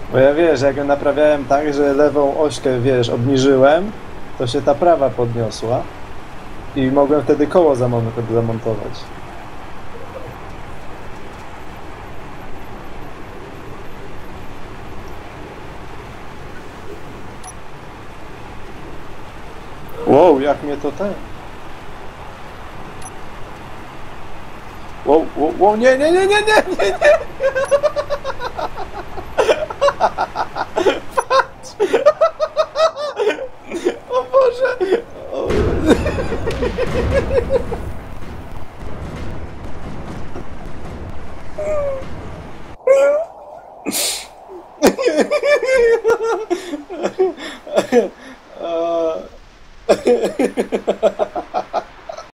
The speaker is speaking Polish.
Bo ja wiesz, jak ją naprawiałem tak, że lewą ośkę, wiesz, obniżyłem, to się ta prawa podniosła i mogłem wtedy koło zamontować. Wow, jak mnie to ten... Wow, wow, wow, nie, nie, nie, nie, nie, nie, nie! O Boże! O...